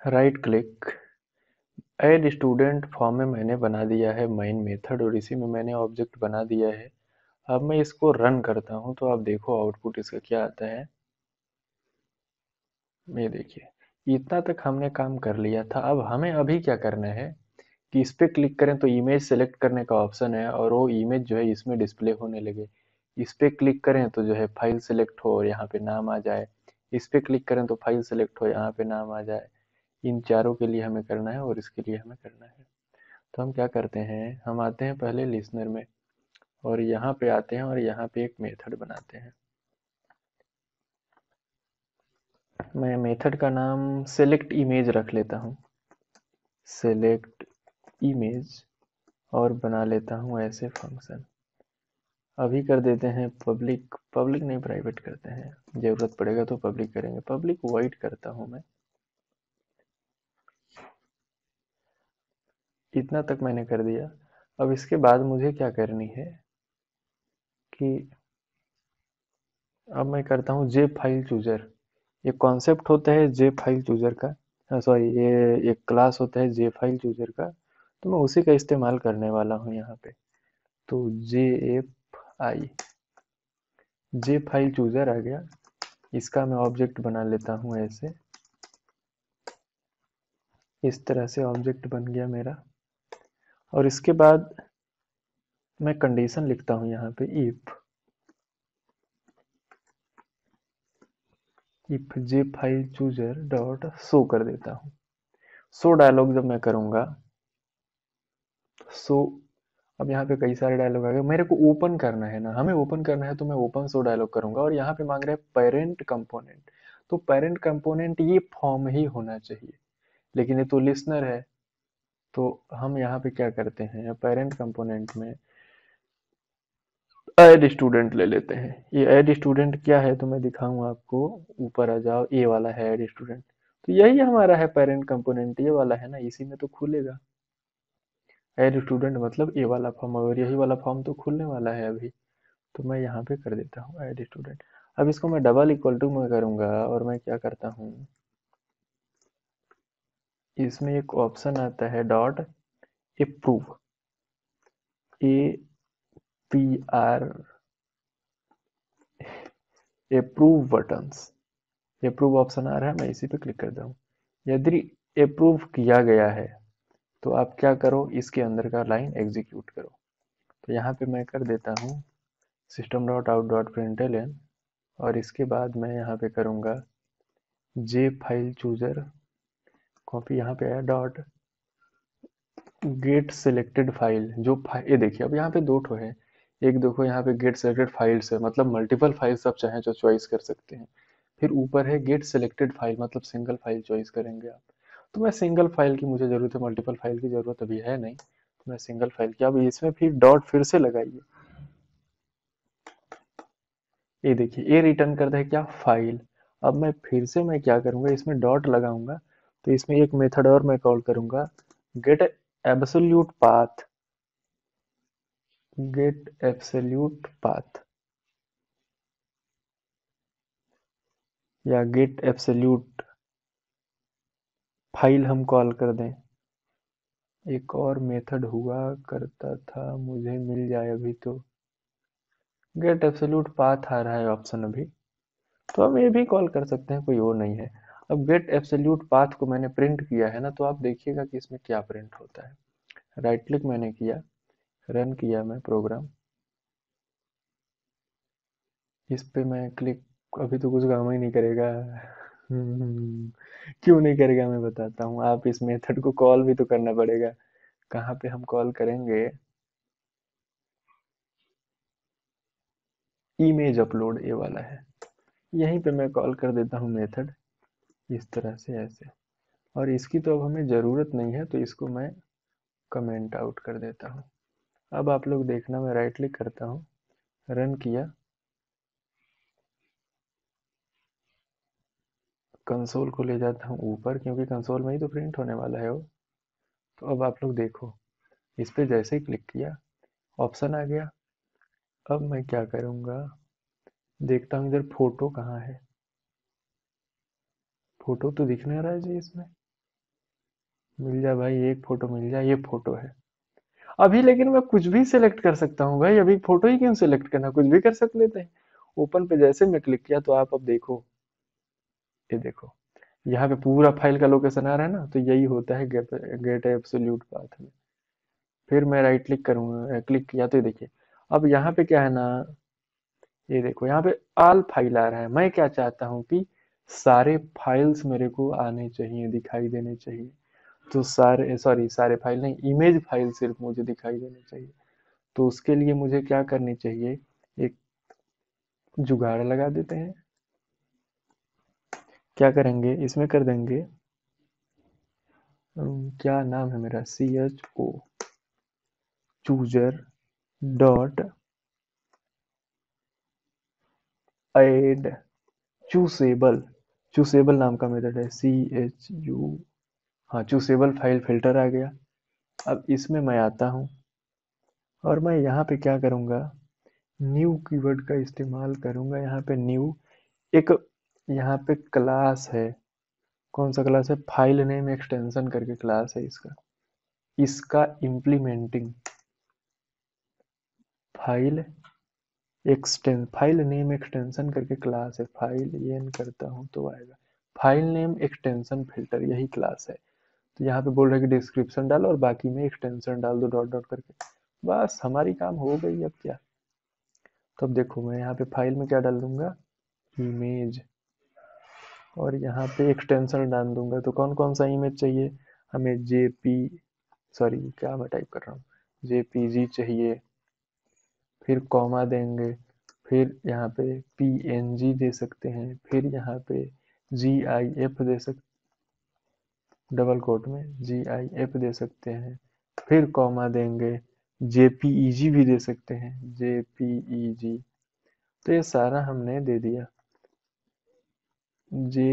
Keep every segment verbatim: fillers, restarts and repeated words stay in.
Right click, add student form में मैंने बना दिया है मेन मेथड और इसी में मैंने ऑब्जेक्ट बना दिया है। अब मैं इसको रन करता हूँ तो आप देखो आउटपुट इसका क्या आता है। ये देखिए, इतना तक हमने काम कर लिया था। अब हमें अभी क्या करना है कि इस पे क्लिक करें तो इमेज सेलेक्ट करने का ऑप्शन है और वो इमेज जो है इसमें डिस्प्ले होने लगे। इस पे क्लिक करें तो जो है फाइल सेलेक्ट हो और यहाँ पे नाम आ जाए। इस पे क्लिक करें तो फाइल सेलेक्ट हो, यहाँ पे नाम आ जाए। इन चारों के लिए हमें करना है और इसके लिए हमें करना है। तो हम क्या करते हैं, हम आते हैं पहले लिसनर में और यहाँ पे आते हैं और यहाँ पे एक मेथड बनाते हैं। मैं मेथड का नाम सेलेक्ट इमेज रख लेता हूँ, सेलेक्ट इमेज, और बना लेता हूँ ऐसे फंक्शन। अभी कर देते हैं पब्लिक, पब्लिक नहीं प्राइवेट करते हैं, जरूरत पड़ेगा तो पब्लिक करेंगे। पब्लिक वाइड करता हूँ मैं। इतना तक मैंने कर दिया। अब इसके बाद मुझे क्या करनी है कि अब मैं करता हूँ जे फाइल चूजर। ये कॉन्सेप्ट होता है जे फाइल चूजर का, सॉरी ये एक क्लास होता है जे फाइल चूजर का। तो मैं उसी का इस्तेमाल करने वाला हूँ यहाँ पे। तो J F I, J file chooser आ गया। इसका मैं ऑब्जेक्ट बना लेता हूँ ऐसे, इस तरह से ऑब्जेक्ट बन गया मेरा। और इसके बाद मैं कंडीशन लिखता हूँ यहाँ पे, if if J file chooser dot show कर देता हूँ। शो डायलॉग जब मैं करूँगा, शो, अब यहाँ पे कई सारे डायलॉग आ गए। मेरे को ओपन करना है ना, हमें ओपन करना है तो मैं ओपन शो डायलॉग करूंगा। और यहाँ पे मांग रहा है पेरेंट कंपोनेंट, तो पेरेंट कंपोनेंट ये फॉर्म ही होना चाहिए, लेकिन ये तो लिसनर है। तो हम यहाँ पे क्या करते हैं, पेरेंट कंपोनेंट में ऐड स्टूडेंट ले लेते हैं। ये ऐड स्टूडेंट क्या है तो मैं दिखाऊंगा आपको। ऊपर आ जाओ, ए वाला है ऐड स्टूडेंट। तो यही हमारा है पेरेंट कंपोनेंट, ये वाला है ना, इसी में तो खुलेगा। ऐड स्टूडेंट मतलब ए वाला फॉर्म, और यही वाला फॉर्म तो खुलने वाला है अभी। तो मैं यहाँ पे कर देता हूँ ऐड स्टूडेंट। अब इसको मैं डबल इक्वल टू में करूँगा और मैं क्या करता हूँ, इसमें एक ऑप्शन आता है dot approve, A P R, approve buttons. Approve option आ रहा है, मैं इसी पे क्लिक करता हूँ। यदि अप्रूव किया गया है तो आप क्या करो, इसके अंदर का लाइन एग्जीक्यूट करो। तो यहाँ पे मैं कर देता हूँ system dot out dot println, और इसके बाद मैं यहाँ पे करूँगा जे फाइल चूजर, कॉपी यहाँ पे आया डॉट गेट सिलेक्टेड फाइल। जो फाइल, ये देखिए अब यहाँ पे दो ठो है। एक देखो यहाँ पे गेट सिलेक्टेड फाइल्स है, मतलब मल्टीपल फाइल्स आप चाहें तो चॉइस कर सकते हैं। फिर ऊपर है गेट सिलेक्टेड फाइल, मतलब सिंगल फाइल चॉइस करेंगे आप। तो मैं सिंगल फाइल की मुझे जरूरत है, मल्टीपल फाइल की जरूरत अभी है नहीं, तो मैं सिंगल फाइल की। अब इसमें फिर डॉट फिर से लगाइए। ये देखिए ये रिटर्न करता है क्या, फाइल। अब मैं फिर से मैं क्या करूंगा, इसमें डॉट लगाऊंगा। तो इसमें एक मेथड और मैं कॉल करूंगा, get absolute path, get absolute path, या गेट एब्सोल्यूट फाइल हम कॉल कर दें। एक और मेथड हुआ करता था, मुझे मिल जाए अभी तो। गेट एब्सोल्यूट पाथ आ रहा है ऑप्शन अभी, तो हम ये भी कॉल कर सकते हैं, कोई वो नहीं है। अब गेट एब्सोल्यूट पाथ को मैंने प्रिंट किया है ना, तो आप देखिएगा कि इसमें क्या प्रिंट होता है। राइट क्लिक मैंने किया, रन किया मैं प्रोग्राम। इस पे मैं क्लिक, अभी तो कुछ काम ही नहीं करेगा। हम्म, क्यों नहीं करेगा मैं बताता हूँ। आप इस मेथड को कॉल भी तो करना पड़ेगा। कहाँ पे हम कॉल करेंगे, इमेज अपलोड, ये वाला है। यहीं पे मैं कॉल कर देता हूँ मेथड, इस तरह से ऐसे। और इसकी तो अब हमें ज़रूरत नहीं है, तो इसको मैं कमेंट आउट कर देता हूँ। अब आप लोग देखना, मैं राइट क्लिक करता हूँ, रन किया, कंसोल को ले जाता हूँ ऊपर, क्योंकि कंसोल में ही तो प्रिंट होने वाला है वो। तो अब आप लोग देखो, इस पे जैसे ही क्लिक किया ऑप्शन आ गया। अब मैं क्या करूँगा, देखता हूँ इधर फोटो कहाँ है। फोटो तो दिख नहीं रहा है जी इसमें। मिल जा भाई, एक फोटो मिल जा, ये फोटो है अभी। लेकिन मैं कुछ भी सिलेक्ट कर सकता हूँ भाई, अभी फोटो ही क्यों सिलेक्ट करना, कुछ भी कर सकते लेते हैं। ओपन पे जैसे मैं क्लिक किया तो आप अब देखो, ये देखो यहाँ पे पूरा फाइल का लोकेशन आ रहा है ना, तो यही होता है गेट गेट एब्सोल्यूट पाथ में। फिर मैं राइट क्लिक करूंगा, क्लिक किया तो ये देखिए, अब यहाँ पे क्या है ना, ये देखो यहाँ पे ऑल फाइल आ रहा है। मैं क्या चाहता हूँ कि सारे फाइल्स मेरे को आने चाहिए, दिखाई देने चाहिए। तो सारे, सॉरी सारे फाइल नहीं, इमेज फाइल सिर्फ मुझे दिखाई देने चाहिए। तो उसके लिए मुझे क्या करनी चाहिए, एक जुगाड़ लगा देते हैं। क्या करेंगे, इसमें कर देंगे, अम, क्या नाम है मेरा, C H O chooser dot add choosable. Choosable नाम का मेथड है, सी एच यू, हाँ चूसेबल फाइल फिल्टर आ गया। अब इसमें मैं आता हूँ और मैं यहाँ पे क्या करूँगा, न्यू कीवर्ड का इस्तेमाल करूँगा। यहाँ पे न्यू एक, यहाँ पे क्लास है, कौन सा क्लास है, फाइल नेम एक्सटेंशन करके क्लास है इसका। इसका implementing file extension, file name extension करके क्लास है, फाइल एन करता हूँ तो आएगा, फाइल नेम एक्सटेंशन फिल्टर, यही क्लास है। तो यहाँ पे बोल रहा है कि डिस्क्रिप्शन डालो और बाकी में एक्सटेंशन डाल दो डॉट डॉट करके, बस हमारी काम हो गई। अब क्या, तो अब देखो मैं यहाँ पे फाइल में क्या डाल दूंगा, इमेज, और यहाँ पे एक्सटेंशन डाल दूंगा। तो कौन कौन सा इमेज चाहिए हमें, जेपी, सॉरी क्या मैं टाइप कर रहा हूँ, जेपीजी चाहिए, फिर कॉमा देंगे, फिर यहाँ पे पीएनजी दे सकते हैं, फिर यहाँ पे जी आई एफ दे सकते, डबल कोट में जी आई एफ दे सकते हैं, फिर कॉमा देंगे, जेपीईजी भी दे सकते हैं, जेपीईजी। तो ये सारा हमने दे दिया, जे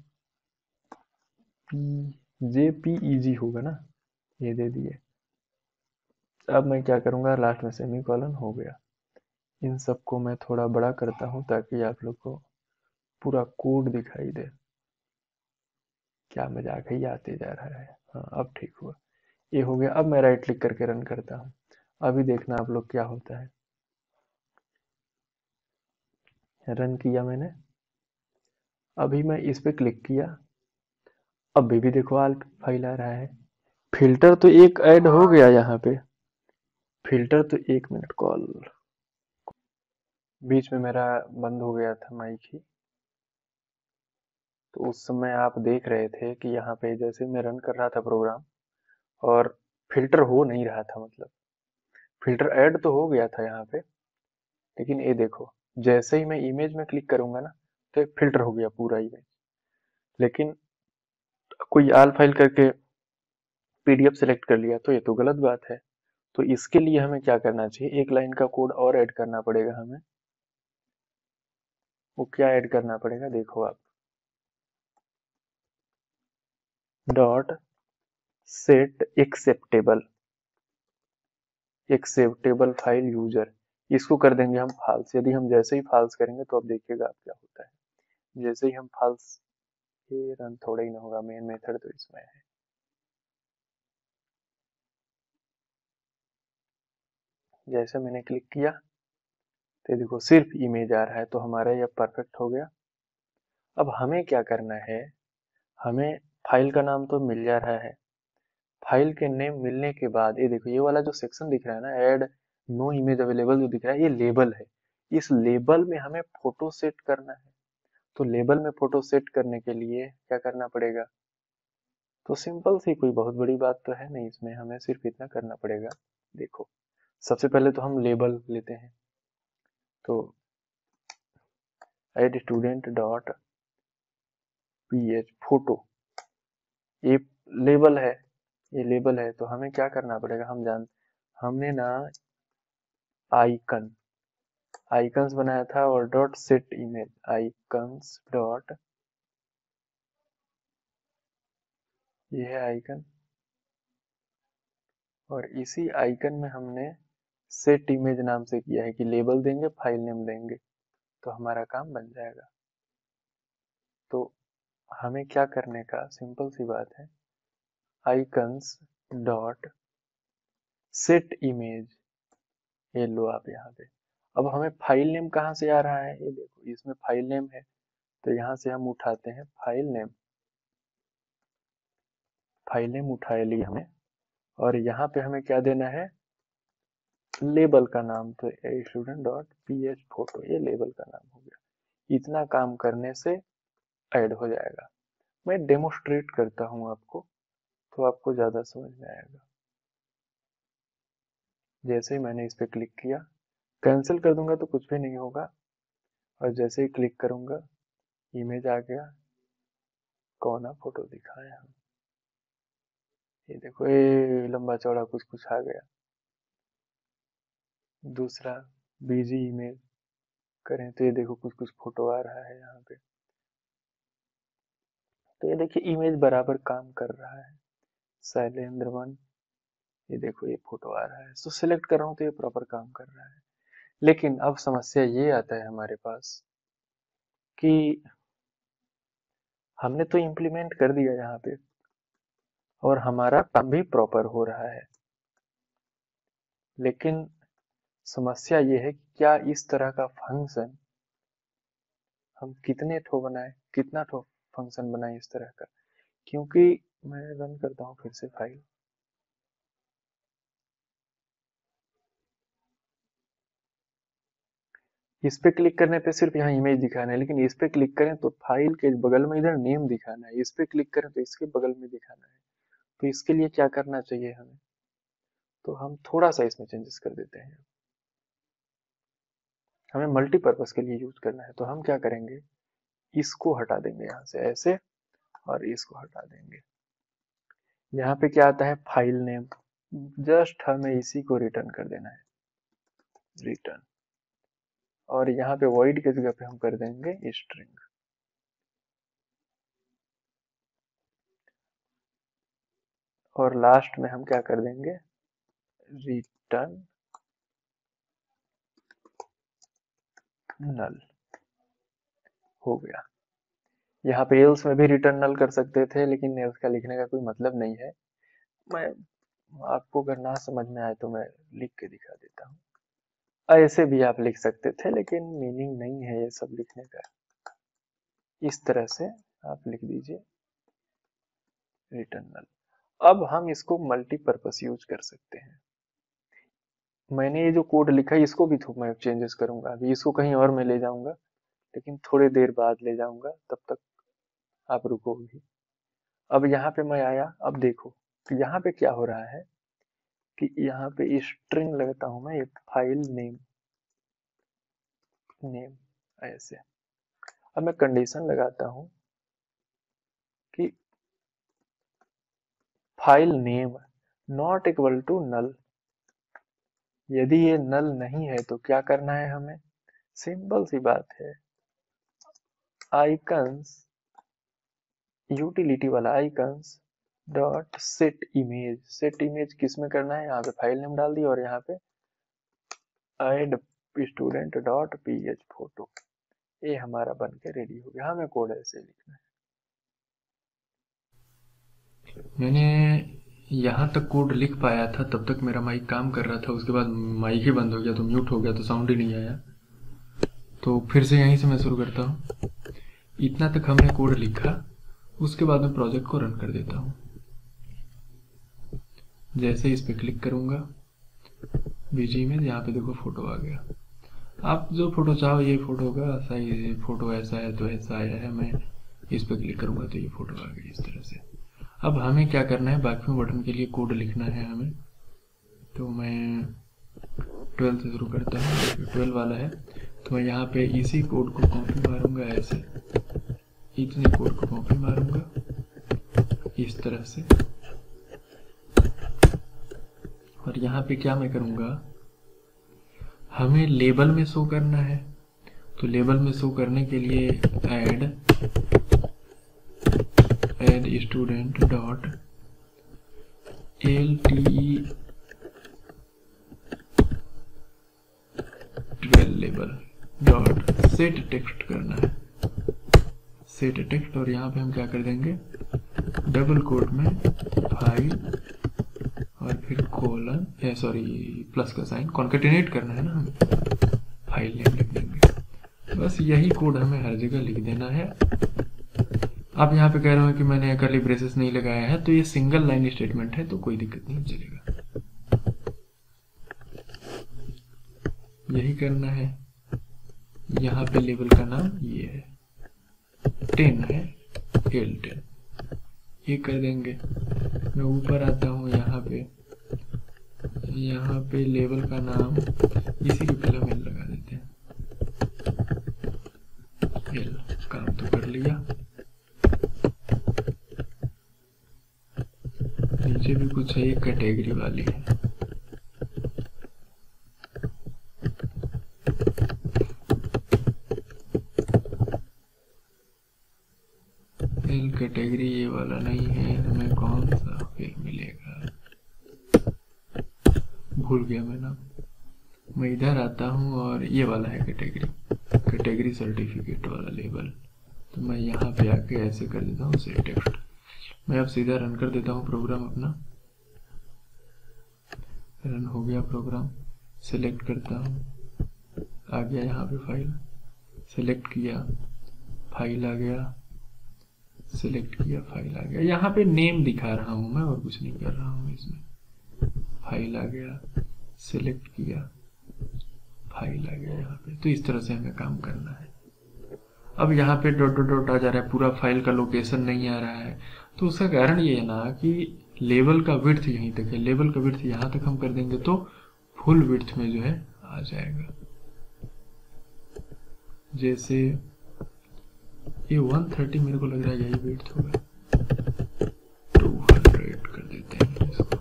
पी जेपीईजी होगा ना, ये दे दिए। अब मैं क्या करूँगा, लास्ट में सेमी कॉलन हो गया। इन सबको मैं थोड़ा बड़ा करता हूँ ताकि आप लोग को पूरा कोड दिखाई दे। क्या मजाक है, ये आते जा रहा है, हाँ अब ठीक हुआ, ये हो गया। अब मैं राइट क्लिक करके रन करता हूँ, अभी देखना आप लोग क्या होता है। रन किया मैंने, अभी मैं इस पे क्लिक किया, अभी भी देखो आल्ट फाइल आ रहा है। फिल्टर तो एक ऐड हो गया यहाँ पे, फिल्टर तो, एक मिनट कॉल बीच में मेरा बंद हो गया था माइक ही। तो उस समय आप देख रहे थे कि यहाँ पे जैसे मैं रन कर रहा था प्रोग्राम, और फिल्टर हो नहीं रहा था, मतलब फिल्टर ऐड तो हो गया था यहाँ पे, लेकिन ये देखो जैसे ही मैं इमेज में क्लिक करूंगा ना, तो फिल्टर हो गया पूरा इमेज। लेकिन कोई आल फाइल करके पीडीएफ सेलेक्ट कर लिया तो ये तो गलत बात है। तो इसके लिए हमें क्या करना चाहिए, एक लाइन का कोड और ऐड करना पड़ेगा हमें। वो क्या ऐड करना पड़ेगा, देखो आप, dot set acceptable, acceptable file user, इसको कर देंगे हम फाल्स। यदि हम जैसे ही फाल्स करेंगे तो अब देखिएगा आप क्या होता है। जैसे ही हम फाल्स, ये रन थोड़ा ही ना होगा, मेन मेथड तो इसमें है। जैसे मैंने क्लिक किया तो देखो सिर्फ इमेज आ रहा है, तो हमारा ये परफेक्ट हो गया। अब हमें क्या करना है, हमें फाइल का नाम तो मिल जा रहा है, फाइल के नेम मिलने के बाद ये देखो, ये वाला जो सेक्शन दिख रहा है ना, ऐड नो इमेज अवेलेबल जो दिख रहा है, ये लेबल है। इस लेबल में हमें फोटो सेट करना है। तो लेबल में फोटो सेट करने के लिए क्या करना पड़ेगा, तो सिंपल सी, कोई बहुत बड़ी बात तो है नहीं इसमें, हमें सिर्फ इतना करना पड़ेगा। देखो सबसे पहले तो हम लेबल लेते हैं, तो add student dot P H photo, ये लेबल है, ये लेबल है। तो हमें क्या करना पड़ेगा, हम जान, हमने ना आइकन, आइकन्स बनाया था, और dot set image, icons dot, ये है आइकन, और इसी आइकन में हमने सेट इमेज नाम से किया है कि लेबल देंगे, फाइल नेम देंगे, तो हमारा काम बन जाएगा। तो हमें क्या करने का, सिंपल सी बात है, आइकन्स डॉट सेट इमेज, ये लो आप यहाँ पे। अब हमें फाइल नेम कहाँ से आ रहा है, ये देखो इसमें फाइल नेम है, तो यहाँ से हम उठाते हैं फाइल नेम, फाइल नेम उठा लिया हमें, और यहाँ पे हमें क्या देना है, लेबल का नाम, तो student dot P H photo, ये लेबल का नाम हो गया। इतना काम करने से ऐड हो जाएगा। मैं डेमोस्ट्रेट करता हूँ आपको, तो आपको ज्यादा समझ में आएगा। जैसे ही मैंने इस पे क्लिक किया, कैंसिल कर दूंगा तो कुछ भी नहीं होगा, और जैसे ही क्लिक करूंगा इमेज आ गया। कौन सा फोटो दिखाएं हम, ये देखो ये लंबा चौड़ा कुछ कुछ आ गया। दूसरा बीजी इमेज करें तो ये देखो कुछ कुछ फोटो आ रहा है यहाँ पे, तो ये देखिए इमेज बराबर काम कर रहा है। शैलेंद्र वन, ये देखो ये फोटो आ रहा है, तो सिलेक्ट कर रहा हूँ तो ये प्रॉपर काम कर रहा है। लेकिन अब समस्या ये आता है हमारे पास कि हमने तो इम्प्लीमेंट कर दिया यहाँ पे, और हमारा काम भी प्रॉपर हो रहा है, लेकिन समस्या ये है कि क्या इस तरह का फंक्शन हम कितने ठो बनाए, कितना ठो फंक्शन बनाए इस तरह का। क्योंकि मैं रन करता हूँ फिर से फाइल, इस पे क्लिक करने पे सिर्फ यहाँ इमेज दिखाना है, लेकिन इस पे क्लिक करें तो फाइल के बगल में इधर नेम दिखाना है, इस पे क्लिक करें तो इसके बगल में दिखाना है। तो इसके लिए क्या करना चाहिए हमें, तो हम थोड़ा सा इसमें चेंजेस कर देते हैं। हमें मल्टीपर्पज के लिए यूज करना है, तो हम क्या करेंगे, इसको हटा देंगे यहाँ से ऐसे, और इसको हटा देंगे। यहाँ पे क्या आता है, फाइल नेम, जस्ट हमें इसी को रिटर्न कर देना है, रिटर्न, और यहाँ पे वॉइड के जगह पे हम कर देंगे स्ट्रिंग। और लास्ट में हम क्या कर देंगे, रिटर्न नल, हो गया। यहाँ पे एल्स में भी रिटर्न नल कर सकते थे, लेकिन एल्स का लिखने का कोई मतलब नहीं है। मैं आपको अगर ना समझ में आए तो मैं लिख के दिखा देता हूँ। ऐसे भी आप लिख सकते थे, लेकिन मीनिंग नहीं है ये सब लिखने का। इस तरह से आप लिख दीजिए रिटर्न नल। अब हम इसको मल्टीपर्पज यूज कर सकते हैं। मैंने ये जो कोड लिखा है इसको भी मैं चेंजेस करूंगा, अभी इसको कहीं और मैं ले जाऊंगा, लेकिन थोड़ी देर बाद ले जाऊंगा, तब तक आप रुको भी। अब यहाँ पे मैं आया, अब देखो कि यहाँ पे क्या हो रहा है कि यहाँ पे स्ट्रिंग लगता हूं मैं, फाइल नेम, नेम ऐसे। अब मैं कंडीशन लगाता हूं कि file name not equal to null. यदि ये नल नहीं है तो क्या करना है हमें, सिंपल सी बात है, आइकन्स, यूटिलिटी वाला icons dot set image, set image किस में करना है, यहाँ पे फाइल नेम डाल दी, और यहाँ पे add student dot P H photo, ये हमारा बन के रेडी हो गया। हमें कोड ऐसे लिखना है। मैंने यहाँ तक कोड लिख पाया था, तब तक मेरा माइक काम कर रहा था, उसके बाद माइक ही बंद हो गया, तो म्यूट हो गया, तो साउंड ही नहीं आया। तो फिर से यहीं से मैं शुरू करता हूँ। इतना तक हमने कोड लिखा, उसके बाद मैं प्रोजेक्ट को रन कर देता हूँ। जैसे इस पे क्लिक करूँगा, बीजी में यहाँ पे देखो फोटो आ गया। आप जो फोटो चाहो ये फोटो का सही, फोटो ऐसा है तो ऐसा आया है, मैं इस पे क्लिक करूँगा तो ये फोटो आ गई इस तरह से। अब हमें क्या करना है, बाकी बटन के लिए कोड लिखना है हमें। तो मैं ट्वेल्व से शुरू करता हूँ, ट्वेल्व वाला है, तो मैं यहाँ पे इसी कोड को कॉपी मारूंगा ऐसे, इतने कोड को कॉपी मारूंगा इस तरह से। और यहाँ पे क्या मैं करूँगा, हमें लेबल में शो करना है, तो लेबल में शो करने के लिए add add student dot L T E twelve label dot set text करना है, सेट टेक्स्ट। और यहाँ पे हम क्या कर देंगे, डबल कोट में फाइल और फिर कोलन या सॉरी प्लस का साइन, कॉन्केटिनेट करना है ना हमें, फाइल नेम लिख देंगे। बस यही कोड हमें हर जगह लिख देना है। आप यहाँ पे कह रहे हो कि मैंने कर्ली ब्रेसेस नहीं लगाया है, तो ये सिंगल लाइन स्टेटमेंट है तो कोई दिक्कत नहीं चलेगा। यही करना है। यहाँ पे लेवल का नाम ये है, टेन है, एल टेन, ये कर देंगे। मैं ऊपर आता हूँ, यहाँ पे यहाँ पे लेवल का नाम इसी के पहले एल लगा देते हैं। एल काम तो कर लिया। नीचे भी कुछ है, एक कैटेगरी वाली है। एल कैटेगरी ये वाला नहीं है, हमें कौन सा फिर मिलेगा, भूल गया मैं नाम। मैं इधर आता हूँ और ये वाला है कैटेगरी, कैटेगरी सर्टिफिकेट वाला लेवल। तो मैं यहाँ पे आके ऐसे कर देता हूँ सेव टेक्स्ट। मैं अब सीधा रन कर देता हूँ प्रोग्राम अपना। रन हो गया प्रोग्राम, सिलेक्ट करता हूँ, आ गया यहाँ पे फाइल, सिलेक्ट किया, फाइल आ गया, सिलेक्ट किया, फाइल आ गया। यहाँ पे नेम दिखा रहा हूँ मैं और कुछ नहीं कर रहा हूँ इसमें। फाइल आ गया, सिलेक्ट किया, फाइल आ गया यहाँ पे। तो इस तरह से हमें काम करना है। अब यहाँ पे डॉट डॉट डॉट आ जा रहा है, पूरा फाइल का लोकेशन नहीं आ रहा है। तो उसका कारण ये है ना कि लेवल का विड्थ यहीं तक है, लेवल का विड्थ यहाँ तक हम कर देंगे तो फुल विड्थ में जो है आ जाएगा। जैसे ये वन थर्टी मेरे को लग रहा है यही विड्थ होगा, टू हंड्रेड कर देते हैं इसको।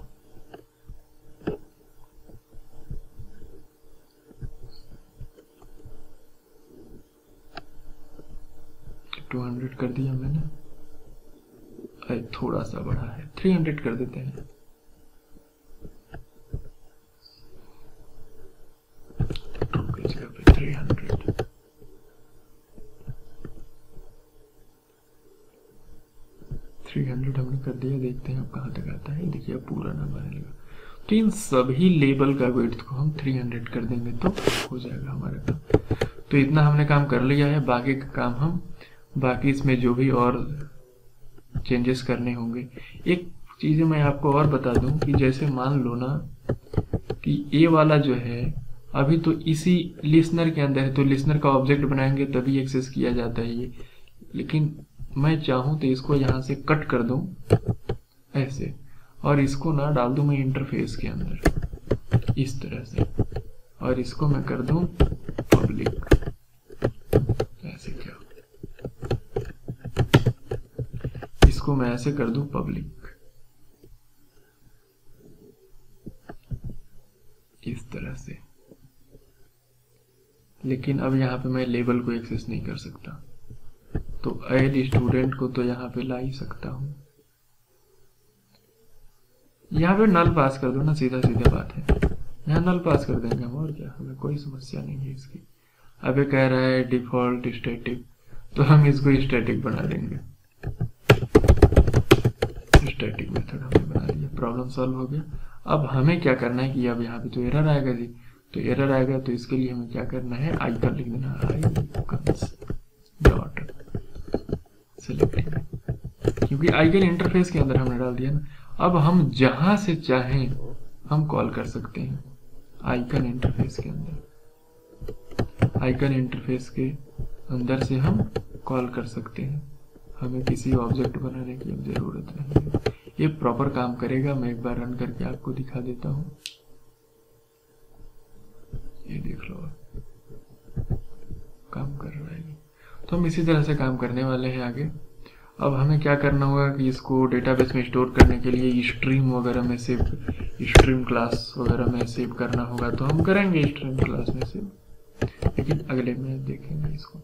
टू हंड्रेड कर दिया मैंने, अरे थोड़ा सा बड़ा है, थ्री हंड्रेड कर देते हैं। टू की जगह पे थ्री हंड्रेड। थ्री हंड्रेड हमने कर दिया, देखते हैं अब कहाँ तक आता है। देखिए अब पूरा नंबर आने लगा। तो इन सभी लेबल का विड्थ को हम थ्री हंड्रेड कर देंगे तो हो जाएगा हमारा काम। तो इतना हमने काम कर लिया है। बाकी का काम हम बाकी इसमें जो भी और चेंजेस करने होंगे। एक चीज मैं आपको और बता दूं कि जैसे मान लो ना कि ये वाला जो है अभी तो इसी लिसनर के अंदर है, तो लिसनर का ऑब्जेक्ट बनाएंगे तभी एक्सेस किया जाता है ये। लेकिन मैं चाहूं तो इसको यहां से कट कर दूं ऐसे, और इसको ना डाल दूं मैं इंटरफेस के अंदर इस तरह से, और इसको मैं कर दूं पब्लिक। ऐसे क्या, इसको मैं ऐसे कर दूं पब्लिक, इस तरह से। लेकिन अब यहाँ पे मैं लेबल को एक्सेस नहीं कर सकता, तो ऐड स्टूडेंट को तो यहाँ पे ला ही सकता हूँ। यहाँ पे नल पास कर दो ना, सीधा सीधा बात है। यहाँ नल पास कर देंगे हम, और क्या, हमें कोई समस्या नहीं है इसकी। अब ये कह रहा है डिफॉल्ट स्टैटिक, तो हम इसको स्टैटिक बना देंगे। स्टैटिक मेथड हमने बना दिया, प्रॉब्लम सॉल्व हो गया। अब हमें क्या करना है कि अब यहाँ पे तो एरर आएगा जी, तो एरर आएगा तो इसके लिए हमें क्या करना है, आइकन लिख देना, आइकन्स डॉट सेलेक्ट, क्योंकि आइकन इंटरफेस के अंदर हमने डाल दिया ना। अब हम जहां से चाहें हम कॉल कर सकते हैं आइकन इंटरफेस के अंदर। आइकन इंटरफेस के अंदर से हम कॉल कर सकते हैं, हमें किसी ऑब्जेक्ट बनाने की अब जरूरत नहीं है। ये प्रॉपर काम करेगा। मैं एक बार रन करके आपको दिखा देता हूं, ये देख लो काम कर रहा है। तो हम इसी तरह से काम करने वाले हैं आगे। अब हमें क्या करना होगा कि इसको डेटाबेस में स्टोर करने के लिए स्ट्रीम वगैरह में सेव, स्ट्रीम क्लास वगैरह में सेव करना होगा, तो हम करेंगे स्ट्रीम क्लास में सेव, लेकिन अगले में देखेंगे इसको।